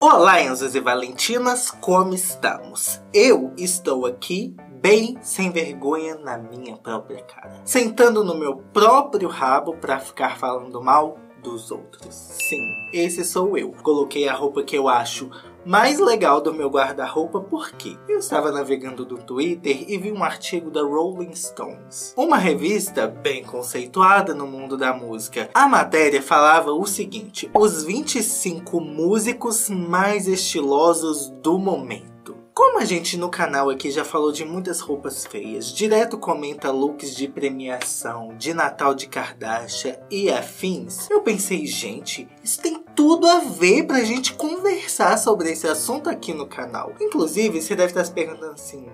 Olá, Enzos e Valentinas, como estamos? Eu estou aqui bem sem vergonha na minha própria cara, sentando no meu próprio rabo pra ficar falando mal dos outros. Sim, esse sou eu. Coloquei a roupa que eu acho mais legal do meu guarda-roupa porque eu estava navegando no Twitter e vi um artigo da Rolling Stones, uma revista bem conceituada no mundo da música. A matéria falava o seguinte: os 25 músicos mais estilosos do momento. Como a gente no canal aqui já falou de muitas roupas feias, direto comenta looks de premiação, de Natal de Kardashian e afins, eu pensei, gente, isso tem tudo a ver pra gente conversar sobre esse assunto aqui no canal. Inclusive, você deve estar se perguntando assim: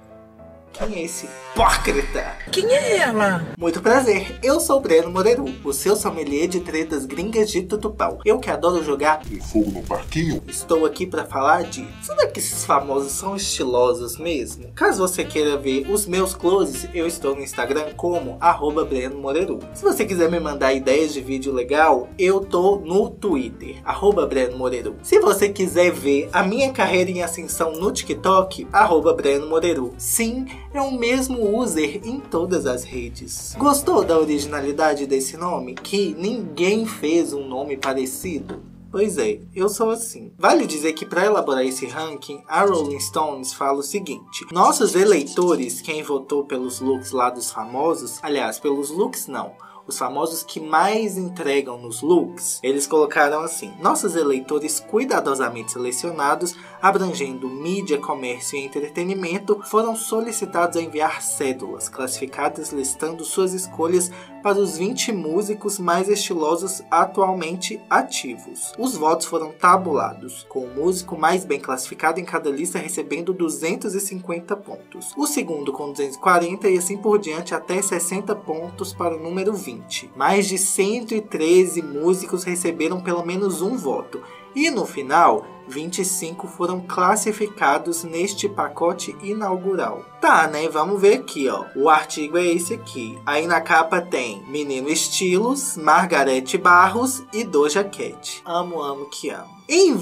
quem é esse hipócrita? Quem é ela? Muito prazer, eu sou o Breno Moreru, o seu sommelier de tretas gringas de tutupau. Eu que adoro jogar fogo no parquinho. Estou aqui para falar de: será que esses famosos são estilosos mesmo? Caso você queira ver os meus closes, eu estou no Instagram como @BrenoMoreru. Se você quiser me mandar ideias de vídeo legal, eu tô no Twitter, @BrenoMoreru. Se você quiser ver a minha carreira em ascensão no TikTok, @BrenoMoreru. Sim, é o mesmo user em todas as redes. Gostou da originalidade desse nome? Que ninguém fez um nome parecido? Pois é, eu sou assim. Vale dizer que para elaborar esse ranking, a Rolling Stones fala o seguinte: nossos eleitores, quem votou pelos looks lá dos famosos, aliás, pelos looks não, os famosos que mais entregam nos looks, eles colocaram assim: nossos eleitores cuidadosamente selecionados, abrangendo mídia, comércio e entretenimento, foram solicitados a enviar cédulas classificadas listando suas escolhas para os 20 músicos mais estilosos atualmente ativos. Os votos foram tabulados, com o músico mais bem classificado em cada lista recebendo 250 pontos, o segundo com 240 e assim por diante até 60 pontos para o número 20. Mais de 113 músicos receberam pelo menos um voto, e no final, 25 foram classificados neste pacote inaugural. Tá, né? Vamos ver aqui, ó. O artigo é esse aqui. Aí na capa tem Menino Estilos, Margareth Barros e Doja Cat. Amo, amo que amo. Em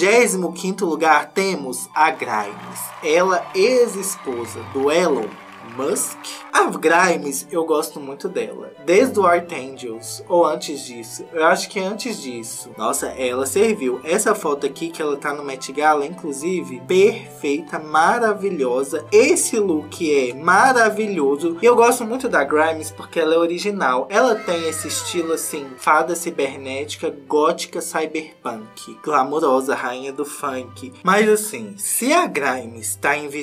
25º lugar temos a Grimes. Ela, ex-esposa do Elon Musk. A Grimes, eu gosto muito dela. Desde o Archangels, ou antes disso. Eu acho que antes disso. Nossa, ela serviu. Essa foto aqui que ela tá no Met Gala, inclusive, perfeita, maravilhosa. Esse look é maravilhoso. E eu gosto muito da Grimes porque ela é original. Ela tem esse estilo assim, fada cibernética, gótica, cyberpunk. Glamourosa, rainha do funk. Mas assim, se a Grimes tá em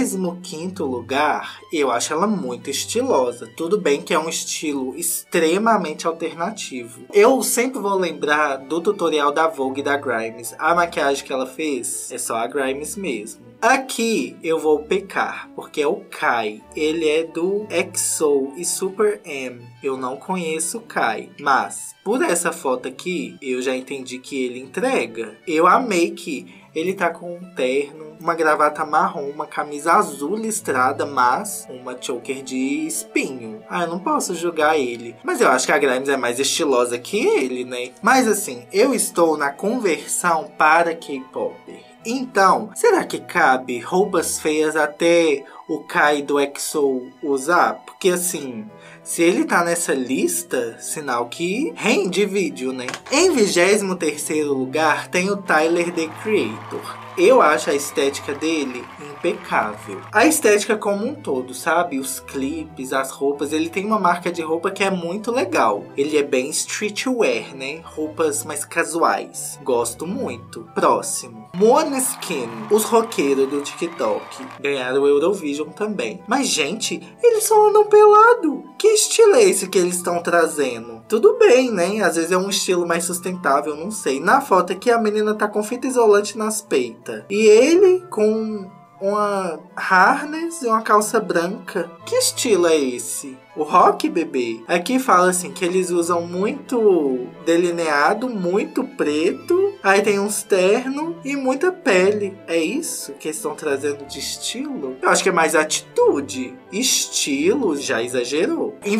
25º lugar, eu acho ela muito estilosa. Tudo bem que é um estilo extremamente alternativo. Eu sempre vou lembrar do tutorial da Vogue da Grimes. A maquiagem que ela fez é só a Grimes mesmo. Aqui eu vou pecar, porque é o Kai. Ele é do EXO e Super M. Eu não conheço o Kai, mas por essa foto aqui, eu já entendi que ele entrega. Eu amei que ele tá com um terno, uma gravata marrom, uma camisa azul listrada, mas uma choker de espinho. Ah, eu não posso julgar ele. Mas eu acho que a Grimes é mais estilosa que ele, né? Mas assim, eu estou na conversão para K-pop. Então, será que cabe roupas feias até o Kai do EXO usar? Porque assim, se ele tá nessa lista, sinal que rende vídeo, né? Em 23º lugar tem o Tyler, The Creator. Eu acho a estética dele impecável. A estética como um todo, sabe? Os clipes, as roupas. Ele tem uma marca de roupa que é muito legal. Ele é bem streetwear, né? Roupas mais casuais. Gosto muito. Próximo. Måneskin. Os roqueiros do TikTok. Ganharam o Eurovision também. Mas, gente, eles só andam pelado. Que estilo é esse que eles estão trazendo? Tudo bem, né? Às vezes é um estilo mais sustentável, não sei. Na foto aqui a menina tá com fita isolante nas peitas. E ele com uma harness e uma calça branca. Que estilo é esse? O rock, bebê? Aqui fala assim que eles usam muito delineado, muito preto Aí tem uns terno e muita pele. É isso que eles estão trazendo de estilo? Eu acho que é mais atitude. Estilo já exagerou. Em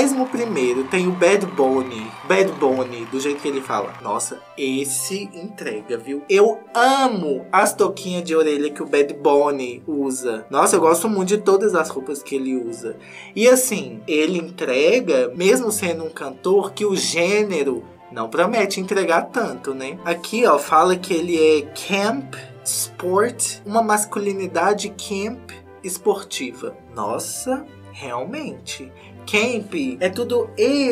21º tem o Bad Bunny. Bad Bunny, do jeito que ele fala. Nossa, esse entrega, viu? Eu amo as touquinhas de orelha que o Bad Bunny usa. Nossa, eu gosto muito de todas as roupas que ele usa. E assim, ele entrega, mesmo sendo um cantor, que o gênero não promete entregar tanto, né? Aqui, ó, fala que ele é camp sport, uma masculinidade camp esportiva. Nossa, realmente. Camp é tudo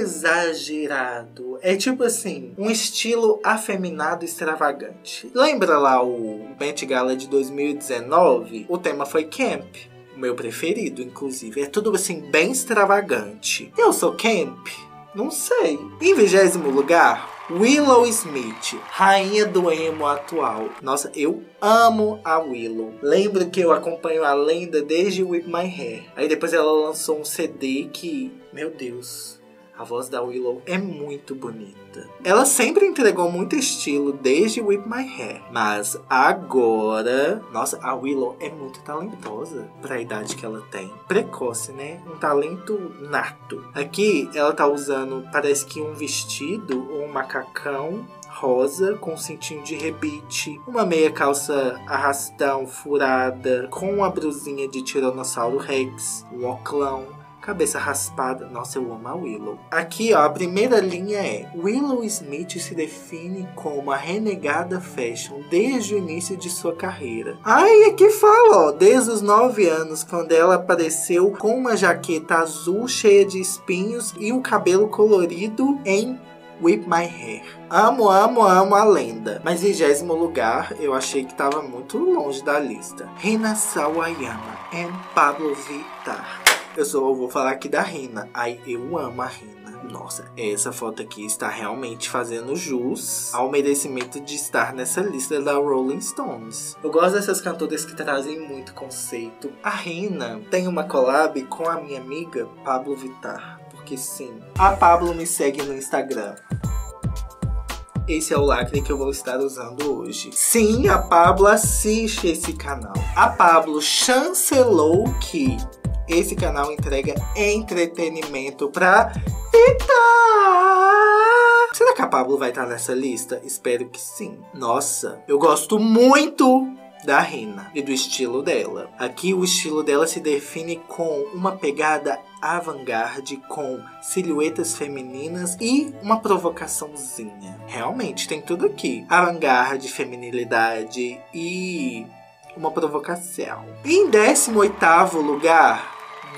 exagerado. É tipo assim, um estilo afeminado extravagante. Lembra lá o Met Gala de 2019? O tema foi camp. O meu preferido, inclusive. É tudo assim, bem extravagante. Eu sou camp? Não sei. Em 20º lugar, Willow Smith, rainha do emo atual. Nossa, eu amo a Willow. Lembro que eu acompanho a lenda desde Whip My Hair. Aí depois ela lançou um CD que, meu Deus, a voz da Willow é muito bonita. Ela sempre entregou muito estilo desde Whip My Hair. Mas agora, nossa, a Willow é muito talentosa pra idade que ela tem. Precoce, né? Um talento nato. Aqui ela tá usando, parece que um vestido ou um macacão rosa com cintinho de rebite, uma meia calça arrastão furada com uma brusinha de Tiranossauro Rex, um oclão, cabeça raspada. Nossa, eu amo a Willow. Aqui, ó, a primeira linha é: Willow Smith se define como a renegada fashion desde o início de sua carreira. Ai, aqui fala, ó, desde os 9 anos, quando ela apareceu com uma jaqueta azul cheia de espinhos e o cabelo colorido em Whip My Hair. Amo, amo, amo a lenda. Mas em 20º lugar, eu achei que tava muito longe da lista. Rina Sawayama e Pablo Vittar. Eu vou falar aqui da Rina. Ai, eu amo a Rina. Nossa, essa foto aqui está realmente fazendo jus ao merecimento de estar nessa lista da Rolling Stones. Eu gosto dessas cantoras que trazem muito conceito. A Rina tem uma collab com a minha amiga Pablo Vittar. Porque sim, a Pablo me segue no Instagram. Esse é o lacre que eu vou estar usando hoje. Sim, a Pablo assiste esse canal. A Pablo chancelou que esse canal entrega entretenimento pra Vittar. Será que a Pablo vai estar nessa lista? Espero que sim. Nossa, eu gosto muito da Rina e do estilo dela. Aqui o estilo dela se define com uma pegada avant-garde, com silhuetas femininas e uma provocaçãozinha. Realmente tem tudo aqui: avant-garde, feminilidade e uma provocação. Em 18º lugar,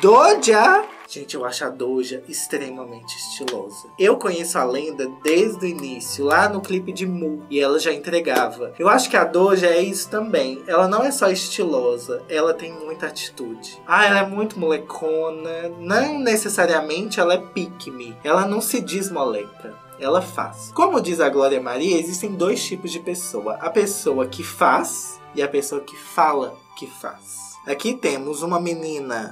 Doja. Gente, eu acho a Doja extremamente estilosa. Eu conheço a lenda desde o início, lá no clipe de Mu, e ela já entregava. Eu acho que a Doja é isso também. Ela não é só estilosa, ela tem muita atitude. Ah, ela é muito molecona. Não necessariamente ela é pick me. Ela não se diz moleca. Ela faz. Como diz a Glória Maria, existem 2 tipos de pessoa. A pessoa que faz e a pessoa que fala que faz. Aqui temos uma menina,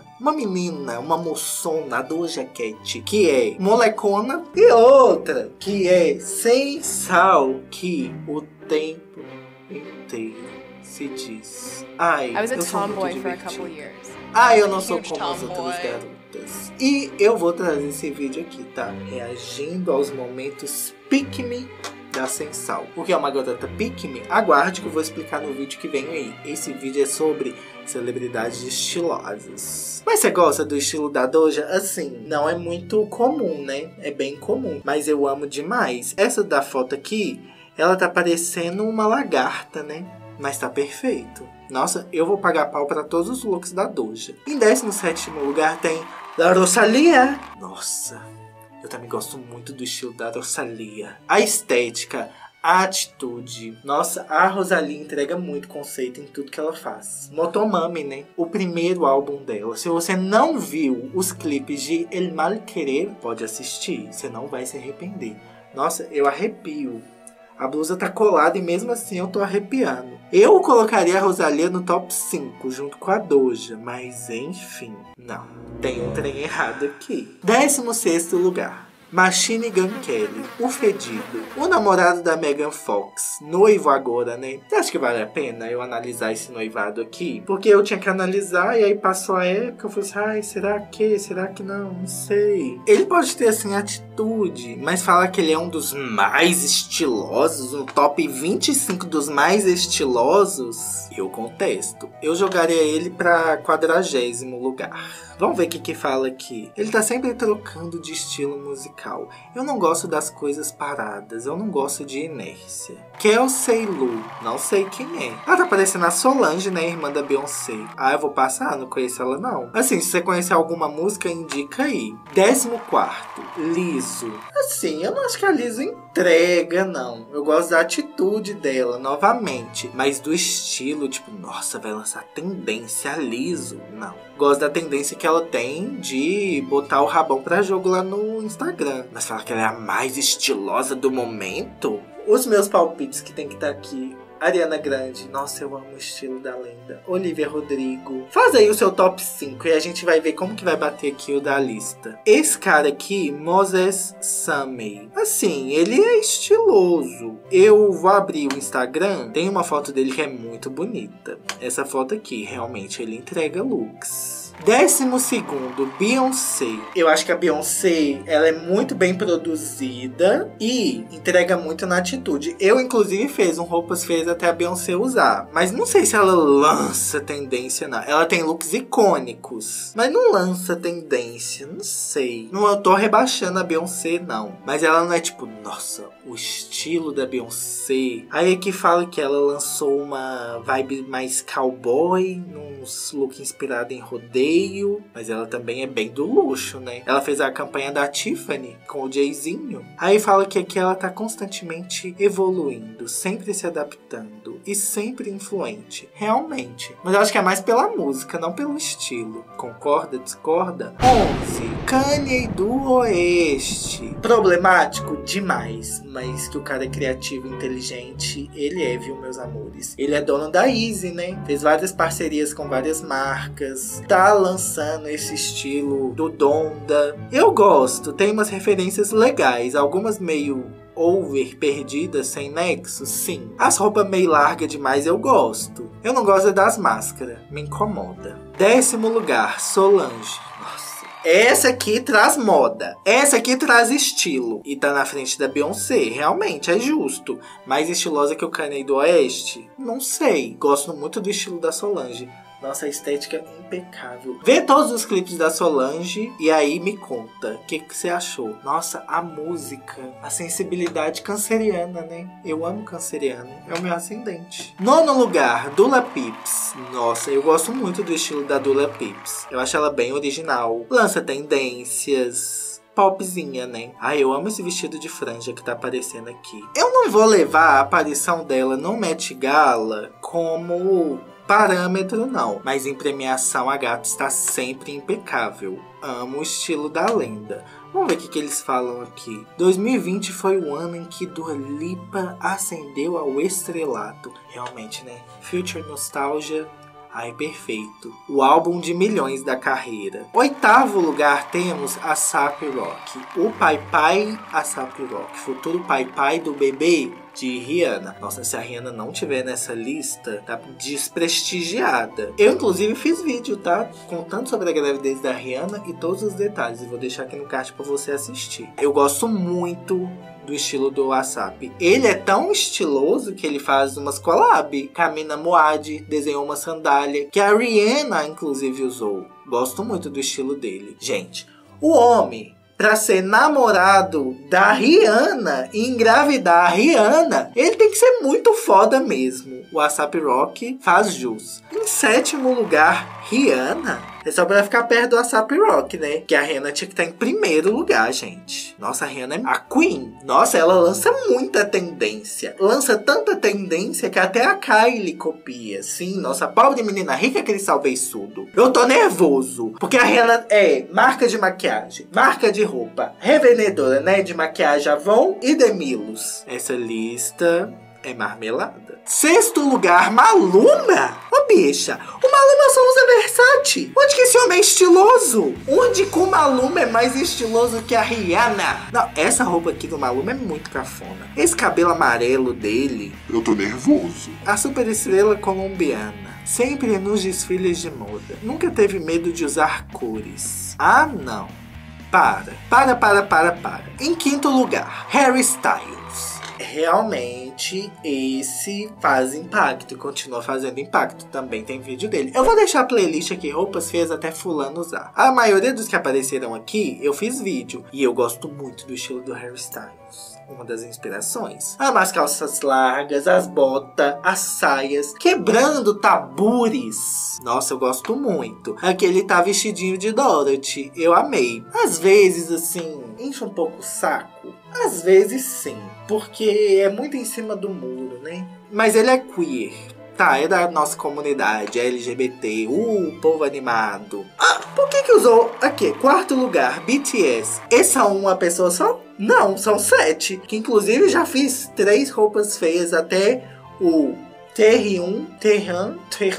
uma moçona, a Doja Cat, que é molecona, e outra que é sem sal, que o tempo inteiro se diz: ai, eu sou muito divertida. Ai, eu não sou como as outras garotas. E eu vou trazer esse vídeo aqui, tá? Reagindo aos momentos pick me da Sensal. Porque é uma garota pick me? Aguarde que eu vou explicar no vídeo que vem aí. Esse vídeo é sobre celebridades estilosas. Mas você gosta do estilo da Doja? Assim, não é muito comum, né? É bem comum, mas eu amo demais. Essa da foto aqui, ela tá parecendo uma lagarta, né? Mas tá perfeito. Nossa, eu vou pagar pau pra todos os looks da Doja. Em 17º lugar tem La Rosalía. Nossa, eu também gosto muito do estilo da Rosalía. A estética, a atitude. Nossa, a Rosalía entrega muito conceito em tudo que ela faz. Motomami, né? O primeiro álbum dela. Se você não viu os clipes de El Mal Querer, pode assistir. Você não vai se arrepender. Nossa, eu arrepio. A blusa tá colada e mesmo assim eu tô arrepiando. Eu colocaria a Rosalía no top 5 junto com a Doja, mas enfim, não. Tem um trem errado aqui. 16º lugar, Machine Gun Kelly, o fedido, o namorado da Megan Fox, noivo agora, né? Você acha que vale a pena eu analisar esse noivado aqui? Porque eu tinha que analisar e aí passou a época, eu falei assim, ai, será que não? Não sei. Ele pode ter, assim, atitude, mas falar que ele é um dos mais estilosos, um top 25 dos mais estilosos, eu contesto. Eu jogaria ele pra 40º lugar. Vamos ver o que fala aqui. Ele tá sempre trocando de estilo musical. Eu não gosto das coisas paradas. Eu não gosto de inércia. Kelsey Lu. Não sei quem é. Ela tá parecendo a Solange, né? Irmã da Beyoncé. Ah, eu vou passar? Não conheço ela, não. Assim, se você conhecer alguma música, indica aí. 14º. Liso. Assim, eu não acho que a Liso entrega, não. Eu gosto da atitude dela, novamente. Mas do estilo, tipo, nossa, vai lançar tendência Liso. Não. Gosto da tendência que ela tem de botar o rabão pra jogo lá no Instagram. Mas falar que ela é a mais estilosa do momento? Os meus palpites que tem que estar aqui. Ariana Grande, nossa, eu amo o estilo da lenda. Olivia Rodrigo. Faz aí o seu top 5 e a gente vai ver como que vai bater aqui o da lista. Esse cara aqui, Moses Sumey. Assim, ele é estiloso. Eu vou abrir o Instagram, tem uma foto dele que é muito bonita. Essa foto aqui, realmente, ele entrega looks. 12º, Beyoncé. Eu acho que a Beyoncé, ela é muito bem produzida e entrega muito na atitude. Eu, inclusive, fiz um roupas feias até a Beyoncé usar. Mas não sei se ela lança tendência, não. Ela tem looks icônicos, mas não lança tendência, não sei. Não, eu tô rebaixando a Beyoncé, não. Mas ela não é tipo, nossa, o estilo da Beyoncé. Aí aqui fala que ela lançou uma vibe mais cowboy, uns look inspirado em rodeio. Mas ela também é bem do luxo, né? Ela fez a campanha da Tiffany com o Jayzinho. Aí fala que aqui ela tá constantemente evoluindo, sempre se adaptando e sempre influente. Realmente. Mas eu acho que é mais pela música, não pelo estilo. Concorda? Discorda? 11. Kanye do Oeste. Problemático demais, mas que o cara é criativo e inteligente, ele é, viu, meus amores? Ele é dono da Easy, né? Fez várias parcerias com várias marcas. Tá lançando esse estilo do Donda. Eu gosto, tem umas referências legais, algumas meio over, perdidas, sem nexo, sim. As roupas meio largas demais eu gosto. Eu não gosto das máscaras, me incomoda. 10º lugar, Solange. Nossa. Essa aqui traz moda. Essa aqui traz estilo. E tá na frente da Beyoncé. Realmente, é justo. Mais estilosa que o Kanye do Oeste? Não sei. Gosto muito do estilo da Solange. Nossa, a estética é impecável. Vê todos os clipes da Solange e aí me conta o que você achou. Nossa, a música, a sensibilidade canceriana, né? Eu amo canceriano, é o meu ascendente. 9º lugar, Dula Pips. Nossa, eu gosto muito do estilo da Dula Pips. Eu acho ela bem original. Lança tendências. Popzinha, né? Ai, eu amo esse vestido de franja que tá aparecendo aqui. Eu não vou levar a aparição dela no Met Gala como parâmetro, não. Mas em premiação a gata está sempre impecável. Amo o estilo da lenda. Vamos ver o que eles falam aqui. 2020 foi o ano em que Dua Lipa ascendeu ao estrelato. Realmente, né? Future Nostalgia. Ai, perfeito. O álbum de milhões da carreira. 8º lugar temos A$AP Rocky. O Pai Pai A$AP Rocky. Futuro Pai Pai do bebê de Rihanna. Nossa, se a Rihanna não tiver nessa lista, tá desprestigiada. Eu, inclusive, fiz vídeo, tá? Contando sobre a gravidez da Rihanna e todos os detalhes. E vou deixar aqui no card pra você assistir. Eu gosto muito do estilo do A$AP. Ele é tão estiloso que ele faz umas collab. Camina Moad desenhou uma sandália que a Rihanna, inclusive, usou. Gosto muito do estilo dele. Gente, o homem, pra ser namorado da Rihanna e engravidar a Rihanna, ele tem que ser muito foda mesmo. O A$AP Rocky faz jus. Em 7º lugar, Rihanna. É só pra ficar perto do A$AP Rocky, né? Que a Rihanna tinha que estar em primeiro lugar, gente. Nossa, a Rihanna é a Queen. Nossa, ela lança muita tendência. Lança tanta tendência que até a Kylie copia. Sim, nossa pobre menina rica cristal beiçudo. Eu tô nervoso. Porque a Rihanna é marca de maquiagem, marca de roupa, revendedora, né? De maquiagem Avon e Demilos. Essa lista é marmelada. 6º lugar, Maluma. Ô, Ô, bicha, o Maluma só usa Versace. Onde que esse homem é estiloso? Onde que o Maluma é mais estiloso que a Rihanna? Não, essa roupa aqui do Maluma é muito cafona. Esse cabelo amarelo dele. Eu tô nervoso. A superestrela colombiana. Sempre nos desfiles de moda. Nunca teve medo de usar cores. Ah, não. Para. Em quinto lugar, Harry Styles. Realmente, esse faz impacto e continua fazendo impacto. Também tem vídeo dele. Eu vou deixar a playlist aqui, roupas feias até fulano usar. A maioria dos que apareceram aqui, eu fiz vídeo. E eu gosto muito do estilo do Harry Styles. Uma das inspirações. Amo as calças largas, as botas, as saias, quebrando tabures. Nossa, eu gosto muito. Aqui ele tá vestidinho de Dorothy. Eu amei. Às vezes, assim, enche um pouco o saco. Às vezes sim, porque é muito em cima do muro, né? Mas ele é queer. Tá, é da nossa comunidade, é LGBT, povo animado. Ah, por que usou aqui? Quarto lugar, BTS. Esse é uma pessoa só? Não, são 7. Que inclusive já fiz 3 roupas feias até o Terran.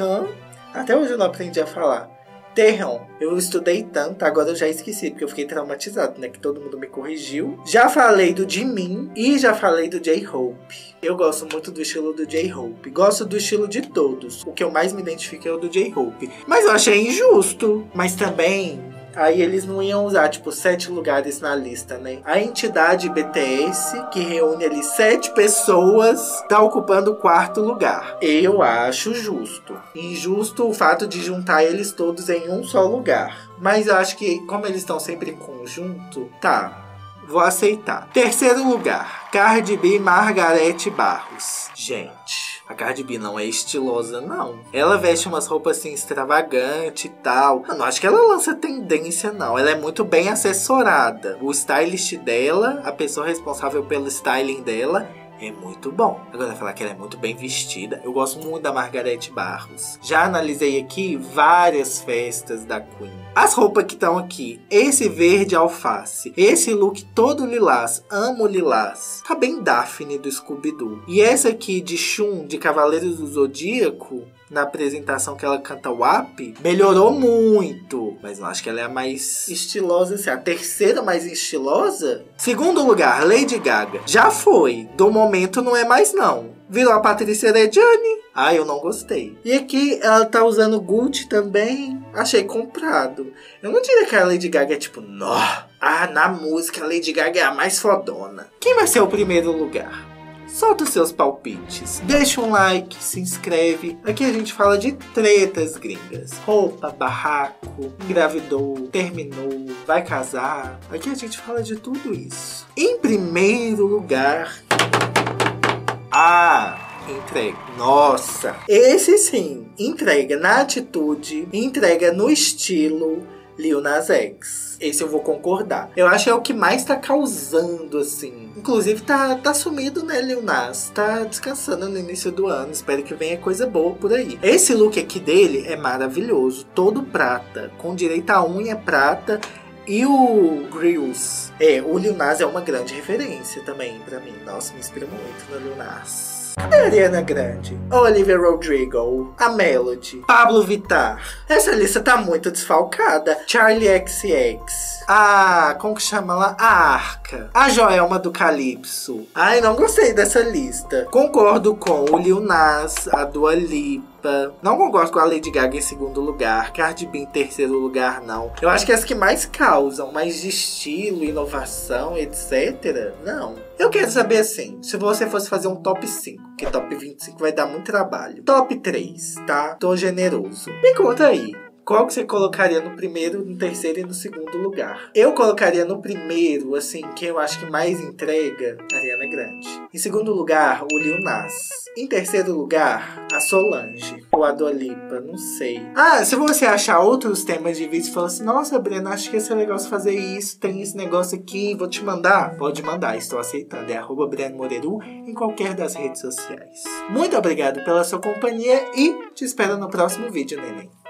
Até hoje eu não aprendi a falar. Terran. Eu estudei tanto, agora eu já esqueci, porque eu fiquei traumatizado, né? Que todo mundo me corrigiu. Já falei do Jimin e já falei do J-Hope. Eu gosto muito do estilo do J-Hope. Gosto do estilo de todos. O que eu mais me identifico é o do J-Hope. Mas eu achei injusto. Mas também... Aí eles não iam usar, tipo, 7 lugares na lista, né? A entidade BTS, que reúne ali 7 pessoas, tá ocupando o 4º lugar. Eu acho justo. Injusto o fato de juntar eles todos em um só lugar. Mas eu acho que, como eles estão sempre em conjunto, tá... Vou aceitar. 3º lugar, Cardi B e Margareth Barros. Gente, a Cardi B não é estilosa, não. Ela veste umas roupas assim extravagantes e tal. Eu não acho que ela lança tendência, não. Ela é muito bem assessorada. O stylist dela, a pessoa responsável pelo styling dela, é muito bom. Agora falar que ela é muito bem vestida. Eu gosto muito da Margareth Barros. Já analisei aqui várias festas da Queen. As roupas que estão aqui. Esse verde alface. Esse look todo lilás. Amo lilás. Tá bem Daphne do Scooby-Doo. E essa aqui de Shun, de Cavaleiros do Zodíaco, na apresentação que ela canta WAP, melhorou muito. Mas eu acho que ela é a mais estilosa, assim. A 3ª mais estilosa. 2º lugar, Lady Gaga. Já foi. Do momento não é mais não. Virou a Patrícia Reggiani. Ah, eu não gostei. E aqui ela tá usando Gucci também. Achei comprado. Eu não diria que a Lady Gaga é tipo, nó. Ah, na música a Lady Gaga é a mais fodona. Quem vai ser o 1º lugar? Solta os seus palpites. Deixa um like, se inscreve. Aqui a gente fala de tretas gringas. Roupa, barraco, engravidou, terminou, vai casar. Aqui a gente fala de tudo isso. Em 1º lugar... entrega. Nossa, esse sim, entrega na atitude, entrega no estilo Lil Nas X. Esse eu vou concordar. Eu acho que é o que mais tá causando, assim. Inclusive tá sumido, né, Lil Nas? Tá descansando no início do ano. Espero que venha coisa boa por aí. Esse look aqui dele é maravilhoso. Todo prata, com direito à unha prata. E o Grills. O Lil Nas é uma grande referência também pra mim. Nossa, me inspira muito no Lil Nas. Cadê a Ariana Grande? Olivia Rodrigo, a Melody, Pablo Vittar. Essa lista tá muito desfalcada. Charli XX. Como que chama lá? A Arca. A Joelma do Calypso. Ai, não gostei dessa lista. Concordo com o Lil Nas, a Dua Lipa. Não concordo com a Lady Gaga em 2º lugar. Cardi B em 3º lugar, não. Eu acho que as que mais causam, mais de estilo, inovação, etc. Não. Eu quero saber assim, se você fosse fazer um top 5, porque top 25 vai dar muito trabalho. Top 3, tá? Tô generoso. Me conta aí. Qual que você colocaria no 1º, no 3º e no 2º lugar? Eu colocaria no 1º, assim, que eu acho que mais entrega, Ariana Grande. Em 2º lugar, o Lil Nas. Em 3º lugar, a Solange. Ou a Dua Lipa, não sei. Se você achar outros temas de vídeo e falar assim, nossa, Breno, acho que ia ser legal você fazer isso, tem esse negócio aqui, vou te mandar. Pode mandar, estou aceitando. É @BrenoMoreru em qualquer das redes sociais. Muito obrigado pela sua companhia e te espero no próximo vídeo, neném.